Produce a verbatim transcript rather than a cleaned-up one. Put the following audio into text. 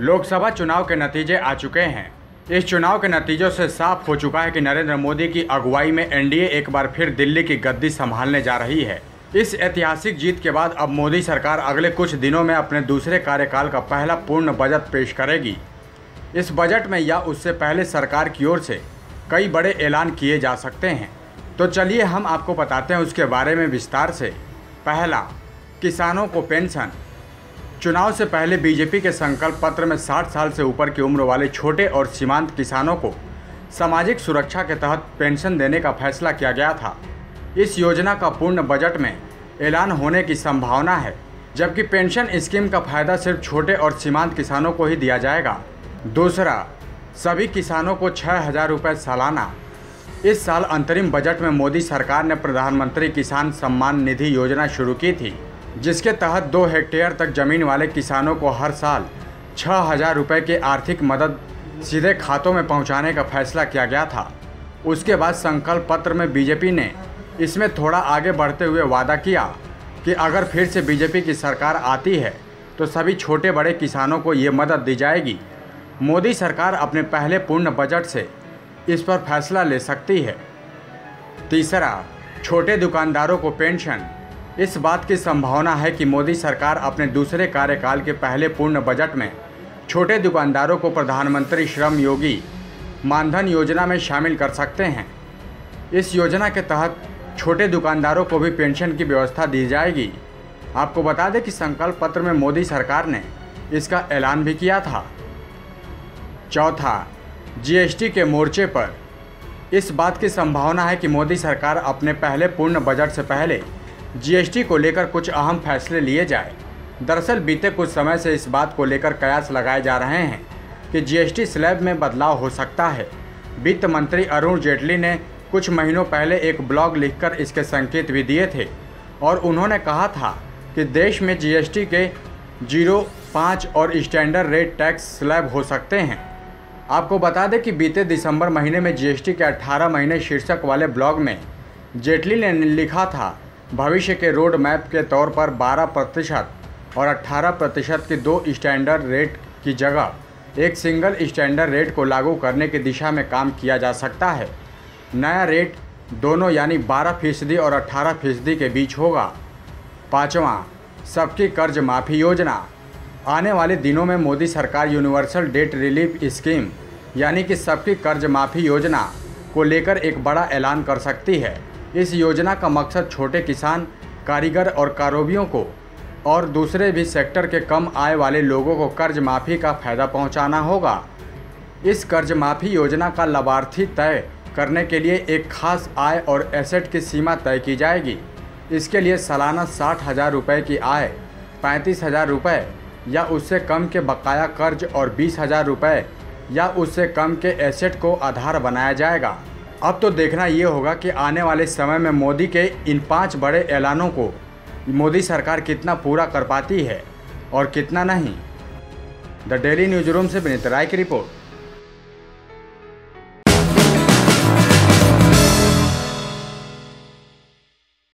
लोकसभा चुनाव के नतीजे आ चुके हैं। इस चुनाव के नतीजों से साफ हो चुका है कि नरेंद्र मोदी की अगुवाई में एनडीए एक बार फिर दिल्ली की गद्दी संभालने जा रही है। इस ऐतिहासिक जीत के बाद अब मोदी सरकार अगले कुछ दिनों में अपने दूसरे कार्यकाल का पहला पूर्ण बजट पेश करेगी। इस बजट में या उससे पहले सरकार की ओर से कई बड़े ऐलान किए जा सकते हैं। तो चलिए हम आपको बताते हैं उसके बारे में विस्तार से। पहला, किसानों को पेंशन। चुनाव से पहले बीजेपी के संकल्प पत्र में साठ साल से ऊपर की उम्र वाले छोटे और सीमांत किसानों को सामाजिक सुरक्षा के तहत पेंशन देने का फैसला किया गया था। इस योजना का पूर्ण बजट में ऐलान होने की संभावना है, जबकि पेंशन स्कीम का फायदा सिर्फ छोटे और सीमांत किसानों को ही दिया जाएगा। दूसरा, सभी किसानों को छः हज़ार रुपये सालाना। इस साल अंतरिम बजट में मोदी सरकार ने प्रधानमंत्री किसान सम्मान निधि योजना शुरू की थी, जिसके तहत दो हेक्टेयर तक जमीन वाले किसानों को हर साल छः हज़ार रुपये की आर्थिक मदद सीधे खातों में पहुंचाने का फैसला किया गया था। उसके बाद संकल्प पत्र में बीजेपी ने इसमें थोड़ा आगे बढ़ते हुए वादा किया कि अगर फिर से बीजेपी की सरकार आती है तो सभी छोटे बड़े किसानों को ये मदद दी जाएगी। मोदी सरकार अपने पहले पूर्ण बजट से इस पर फैसला ले सकती है। तीसरा, छोटे दुकानदारों को पेंशन। इस बात की संभावना है कि मोदी सरकार अपने दूसरे कार्यकाल के पहले पूर्ण बजट में छोटे दुकानदारों को प्रधानमंत्री श्रम योगी मानधन योजना में शामिल कर सकते हैं। इस योजना के तहत छोटे दुकानदारों को भी पेंशन की व्यवस्था दी जाएगी। आपको बता दें कि संकल्प पत्र में मोदी सरकार ने इसका ऐलान भी किया था। चौथा, जीएसटी के मोर्चे पर। इस बात की संभावना है कि मोदी सरकार अपने पहले पूर्ण बजट से पहले जीएसटी को लेकर कुछ अहम फैसले लिए जाए। दरअसल बीते कुछ समय से इस बात को लेकर कयास लगाए जा रहे हैं कि जीएसटी स्लैब में बदलाव हो सकता है। वित्त मंत्री अरुण जेटली ने कुछ महीनों पहले एक ब्लॉग लिखकर इसके संकेत भी दिए थे और उन्होंने कहा था कि देश में जीएसटी के जीरो, पाँच और स्टैंडर्ड रेट टैक्स स्लैब हो सकते हैं। आपको बता दें कि बीते दिसंबर महीने में जीएसटी के अठारह महीने शीर्षक वाले ब्लॉग में जेटली ने लिखा था, भविष्य के रोड मैप के तौर पर बारह प्रतिशत और अठारह प्रतिशत के दो स्टैंडर्ड रेट की जगह एक सिंगल स्टैंडर्ड रेट को लागू करने की दिशा में काम किया जा सकता है। नया रेट दोनों यानी बारह फीसदी और अठारह फीसदी के बीच होगा। पाँचवां, सबकी कर्ज माफ़ी योजना। आने वाले दिनों में मोदी सरकार यूनिवर्सल डेट रिलीफ स्कीम यानी कि सबकी कर्ज माफ़ी योजना को लेकर एक बड़ा ऐलान कर सकती है। इस योजना का मकसद छोटे किसान, कारीगर और कारोबियों को और दूसरे भी सेक्टर के कम आय वाले लोगों को कर्ज माफ़ी का फ़ायदा पहुंचाना होगा। इस कर्ज माफ़ी योजना का लाभार्थी तय करने के लिए एक खास आय और एसेट की सीमा तय की जाएगी। इसके लिए सालाना साठ हज़ार रुपये की आय, पैंतीस हज़ार रुपये या उससे कम के बकाया कर्ज और बीस हज़ार रुपये या उससे कम के एसेट को आधार बनाया जाएगा। अब तो देखना ये होगा कि आने वाले समय में मोदी के इन पांच बड़े ऐलानों को मोदी सरकार कितना पूरा कर पाती है और कितना नहीं। द डेली न्यूज रूम से विनीत राय की रिपोर्ट।